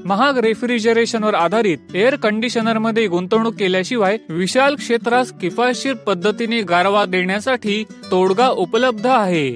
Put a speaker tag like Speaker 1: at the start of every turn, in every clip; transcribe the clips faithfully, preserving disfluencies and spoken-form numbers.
Speaker 1: महाग रेफ्रिजरेशनवर आधारित एअर कंडिशनरमध्ये गुंतवणूक केल्याशिवाय विशाल क्षेत्रास किफायतशीर पद्धतीने गारवा देण्यासाठी तोडगा उपलब्ध आहे.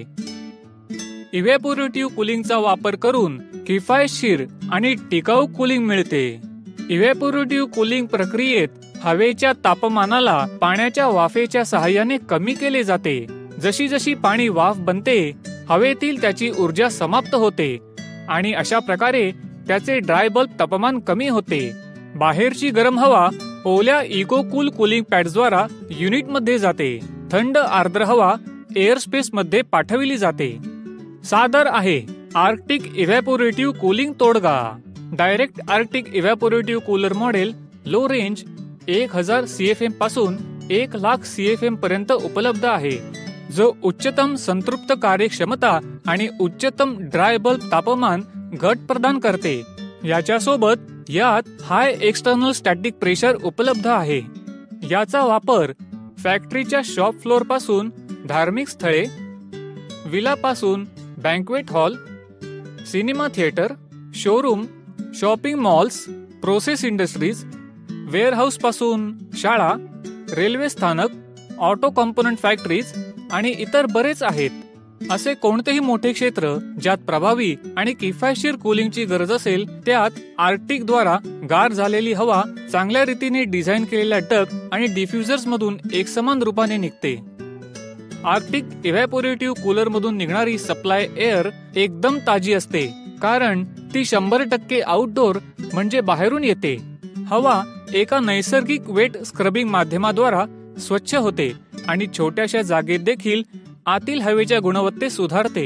Speaker 1: इव्हॅपोरेटिव्ह कूलिंगचा वापर करून किफायतशीर आणि टिकाऊ कूलिंग मिळते. इव्हॅपोरेटिव्ह कूलिंग प्रक्रियेत हवेच्या तापमानाला पाण्याच्या वाफेच्या सहाय्याने कमी केले जाते. जशी जशी पाणी वाफ बनते, हवेतील त्याची ऊर्जा समाप्त होते आणि अशा प्रकारे त्याचे ड्राय बल्ब तापमान कमी होते. बाहेरची गरम हवा ओल्या इको कूल कूलिंग पॅड्सद्वारा युनिटमध्ये जाते. थंड आर्द्र हवा एअर स्पेस मध्ये पाठविली जाते. सादर आहे आर्क्टिक इव्हॅपोरेटिव्ह कूलिंग तोडगा. Direct Arctic evaporative cooler model low range एक हजार सीएफएम पासून एक लाख सीएफएम पर्यंत उपलब्ध आहे, जो उच्चतम संतृप्त कार्यक्षमता आणि उच्चतम ड्राय बल्ब तापमान घट प्रदान करते. याच्या सोबत यात हाय एक्सटर्नल स्टॅटिक प्रेशर उपलब्ध आहे. याचा वापर फॅक्टरीच्या शॉप फ्लोअर पासून धार्मिक स्थळे, विला पासून banquet hall, cinema theatre, showroom, shopping malls, process industries, warehouse पासून शाळा, रेल्वे स्थानक, ऑटो कॉम्पोनंट फॅक्टरीज आणि इतर बरेच आहेत. असे कोणतेही मोठे क्षेत्र ज्यात प्रभावी आणि किफायतशीर कूलिंगची गरज असेल, त्यात आर्क्टिक द्वारा गार झालेली हवा चांगल्या रीतीने डिझाईन केलेल्या डक्ट आणि डिफ्युजर्स मधून एकसमान रूपाने निघते. आर्क्टिक इव्हॅपोरेटिव्ह कूलर मधून निघणारी सप्लाय एअर एकदम ताजी असते, कारण ती शंभर टक्के आउटडोर म्हणजे बाहेरून येते. हवा एका नैसर्गिक वेट स्क्रबिंग माध्यमाद्वारा स्वच्छ होते आणि छोट्याशा जागेत देखील आतील हवेच्या गुणवत्तेत सुधारते.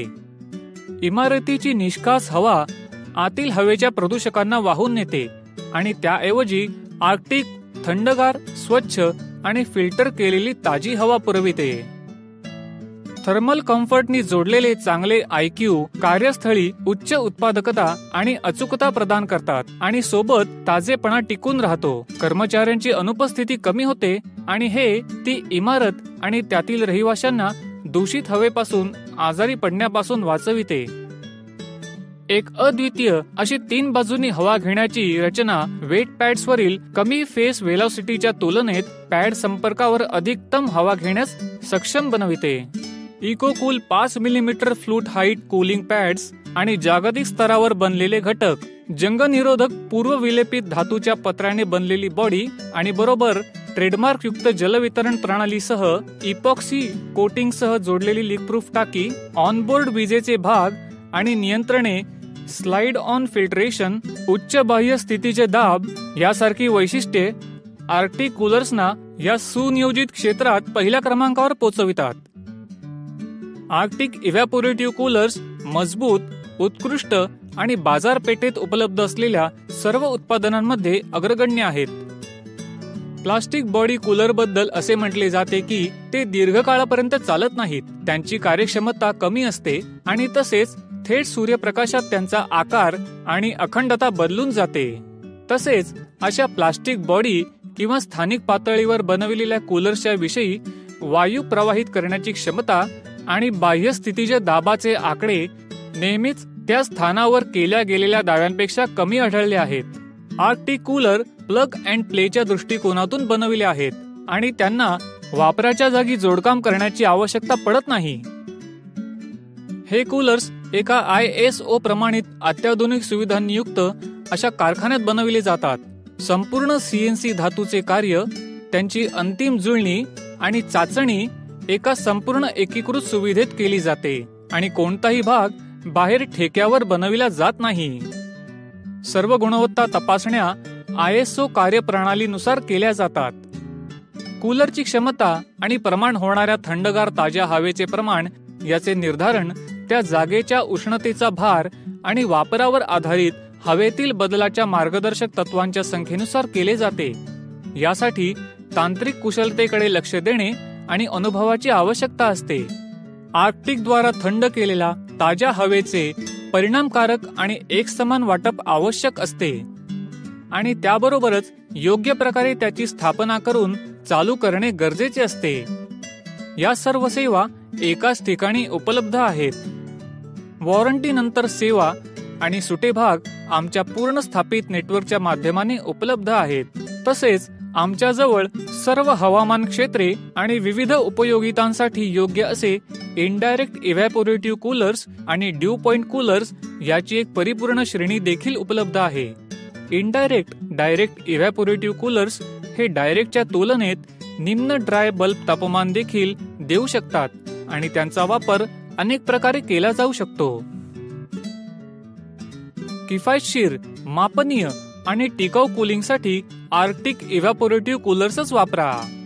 Speaker 1: इमारतीची निष्कास हवा आतील हवेच्या प्रदूषकांना वाहून नेते आणि त्याऐवजी आर्क्टिक थंडगार, स्वच्छ आणि फिल्टर केलेली ताजी हवा पुरविते. थर्मल कम्फर्टनी जोडलेले चांगले आयक्यू कार्यस्थळी उच्च उत्पादकता आणि अचूकता प्रदान करतात आणि सोबत ताजेपणा टिकून राहतो. कर्मचाऱ्यांची अनुपस्थिती कमी होते आणि हे ती इमारत आणि त्यातील रहिवाशांना दूषित हवेपासून आजारी पडण्यापासून वाचविते. एक अद्वितीय अशी तीन बाजूनी हवा घेण्याची रचना वेट पॅड्सवरील कमी फेस वेलॉसिटीच्या तुलनेत पॅड संपर्कावर अधिकतम हवा घेण्यास सक्षम बनविते. इको कूल पाच millimetre flute height cooling pads आणि जागतिक स्तरावर बनलेले घटक, जंगनिरोधक पूर्व विलेपित धातूच्या पत्र्याने बनलेली बॉडी आणि बरोबर ट्रेडमार्क युक्त जलवितरण प्रणालीसह इपॉक्सी कोटिंगसह जोडलेली लीकप्रूफ टाकी, ऑनबोर्ड विजेचे भाग आणि नियंत्रणे, स्लाइड ऑन फिल्ट्रेशन, उच्च बाह्य स्थितीचे दाब यासारखी वैशिष्ट्ये आर्क्टिक कूलर्सना या सुनियोजित क्षेत्रात पहिल्या क्रमांकावर पोहोचवितात. आर्क्टिक इव्हॅपोरेटिव्ह कूलर्स मजबूत, उत्कृष्ट आणि बाजारपेठेत उपलब्ध असलेल्या सर्व उत्पादनांमध्ये अग्रगण्य आहेत. प्लास्टिक बॉडी कूलर बद्दल असे म्हटले जाते की ते दीर्घकाळापर्यंत चालत नाहीत, त्यांची कार्यक्षमता कमी असते आणि तसेच थेट सूर्यप्रकाशात त्यांचा आकार आणि अखंडता बदलून जाते. तसेच अशा प्लास्टिक बॉडी किंवा स्थानिक पातळीवर बनविलेल्या कूलर्सच्या विषयी वायू प्रवाहित करण्याची क्षमता आणि बाह्य स्थितीच्या दाबाचे आकडे नेहमीच त्या स्थानावर केल्या गेलेल्या दाव्यांपेक्षा कमी आढळले आहेत. आर्क्टिक कूलर प्लग अँड प्लेच्या दृष्टिकोनातून बनविले आहेत आणि त्यांना वापराच्या जागी जोडकाम करण्याची आवश्यकता पडत नाही. हे कूलर्स एका आय एस ओ प्रमाणित अत्याधुनिक सुविधांनी युक्त अशा कारखान्यात बनविले जातात. संपूर्ण सीएनसी धातूचे कार्य, त्यांची अंतिम जुळणी आणि चाचणी एका संपूर्ण एकीकृत सुविधेत केली जाते आणि कोणताही भाग बाहेर ठेक्यावर बनविला जात नाही. सर्व गुणवत्ता तपासण्या आय एस ओ कार्यप्रणालीनुसार केल्या जातात. कूलरची क्षमता आणि प्रमाण होणाऱ्या थंडगार ताज्या हवेचे प्रमाण याचे निर्धारण त्या जागेच्या उष्णतेचा भार आणि वापरावर आधारित हवेतील बदलाच्या मार्गदर्शक तत्वांच्या संख्येनुसार केले जाते. यासाठी तांत्रिक कुशलतेकडे लक्ष देणे आणि अनुभवाची आवश्यकता असते. आर्क्टिक द्वारा थंड केलेल्या ताज्या हवेचे परिणामकारक आणि एकसमान वाटप आवश्यक असते आणि त्याबरोबरच योग्य प्रकारे त्याची स्थापना करून चालू करणे गरजेचे असते. या सर्व सेवा एकाच ठिकाणी उपलब्ध आहेत. वॉरंटी नंतर सेवा आणि सुटे भाग आमच्या पूर्ण स्थापित नेटवर्कच्या माध्यमाने उपलब्ध आहेत. तसेच आमच्याजवळ सर्व हवामान क्षेत्रे आणि विविध उपयोगितांसाठी योग्य असे इनडायरेक्ट इव्हॅपोरेटिव्ह कूलर्स आणि ड्यू पॉइंट कूलर्स याची एक परिपूर्ण श्रेणी देखील उपलब्ध आहे. इनडायरेक्ट डायरेक्ट इव्हॅपोरेटिव्ह कूलर्स हे डायरेक्टच्या तुलनेत निम्न ड्राय बल्ब तापमान देखील देऊ शकतात आणि त्यांचा वापर अनेक प्रकारे केला जाऊ शकतो. किफायतशीर, मापनीय आणि टिकाऊ कूलिंगसाठी आर्क्टिक इव्हॅपोरेटिव्ह कूलर्सच वापरा.